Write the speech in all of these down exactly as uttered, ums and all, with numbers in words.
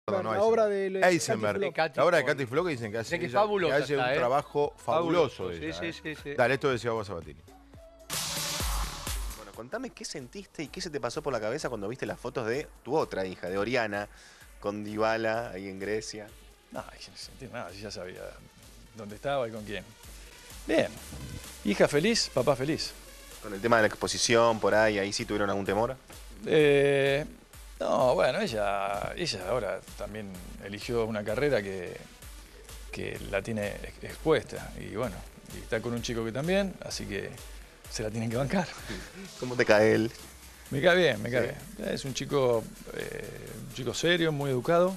Claro, no, la Eisenberg. obra de, de Eisenberg. Katy Katy La obra de Flock. Katy Flock que dicen que hace, Dicen que es ella- fabulosa que hace está, un ¿eh? trabajo fabuloso de Sí, ella. sí, eh. sí, sí. Dale, esto decía vos, Sabatini. Bueno, contame qué sentiste y qué se te pasó por la cabeza cuando viste las fotos de tu otra hija, de Oriana, con Dybala ahí en Grecia. No, yo no sentí nada, yo ya sabía dónde estaba y con quién. Bien. Hija feliz, papá feliz. Con el tema de la exposición por ahí, ahí sí tuvieron algún temor. Eh, no, bueno, ella, ella ahora también eligió una carrera que, que la tiene ex- expuesta. Y bueno, y está con un chico que también, así que se la tienen que bancar. ¿Cómo te cae él? Me cae bien, me cae Sí. bien. Es un chico, eh, un chico serio, muy educado,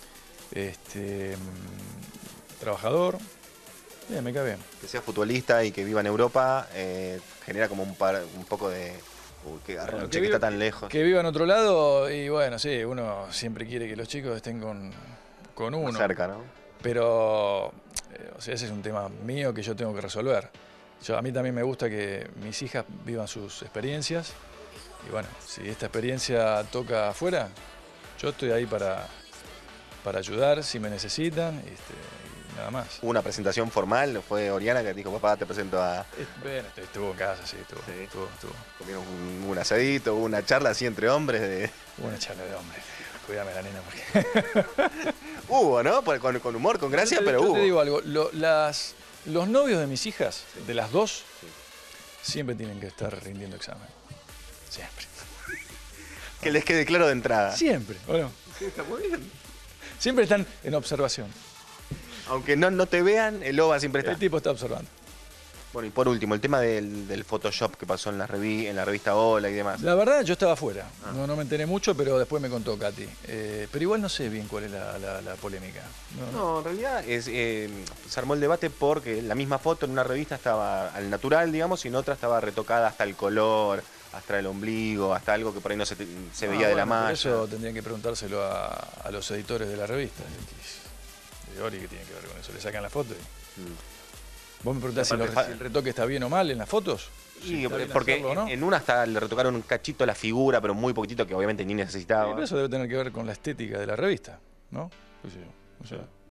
este, mm, trabajador. Bien, me cae bien. Que sea futbolista y que viva en Europa, eh, genera como un, par- un poco de... Uy, qué garrón, Bueno, che, que que está viva- tan lejos. Que viva en otro lado y bueno, sí, uno siempre quiere que los chicos estén con, con Más uno. cerca, ¿no? Pero, eh, o sea, ese es un tema mío que yo tengo que resolver. Yo, a mí también me gusta que mis hijas vivan sus experiencias. Y bueno, si esta experiencia toca afuera, yo estoy ahí para, para ayudar si me necesitan este, y nada más. Hubo una presentación formal, fue Oriana que dijo, papá, te presento a... Es- Bueno, estu- estuvo en casa, sí, estuvo, Sí. estuvo, estuvo. Comieron un, un asadito, hubo una charla así entre hombres de... Hubo una charla de hombre. Cuídame la nena porque... Hubo, ¿no? Por- Con, con humor, con gracia, Yo te- pero yo hubo. te digo algo, lo- las, los novios de mis hijas, de las dos, siempre tienen que estar rindiendo examen. Siempre. Que les quede claro de entrada. Siempre, ¿o no? Sí, está muy bien. Siempre están en observación. Aunque no, no te vean, el OVA siempre está. El tipo está observando. Bueno, y por último, el tema del, del Photoshop que pasó en la, revi- en la revista Hola y demás. La verdad, yo estaba afuera. Ah. No, no me enteré mucho, pero después me contó Katy. Eh, pero igual no sé bien cuál es la, la- la polémica. No, no. No, en realidad es, eh, se armó el debate porque la misma foto en una revista estaba al natural, digamos, y en otra estaba retocada hasta el color, hasta el ombligo, hasta algo que por ahí no se, te- se Ah, veía de la bueno, pero malla. eso tendrían que preguntárselo a, a los editores de la revista. De Ori, que tiene que ver con eso. Le sacan la foto y... Mm. ¿Vos me preguntás si, Aparte, lo- fa- si el retoque está bien o mal en las fotos? Sí, Si está bien porque hacerlo o no. en una hasta le retocaron un cachito a la figura, pero muy poquitito, que obviamente ni Sí, necesitaba. pero eso debe tener que ver con la estética de la revista, ¿no? Qué sé yo, o sea,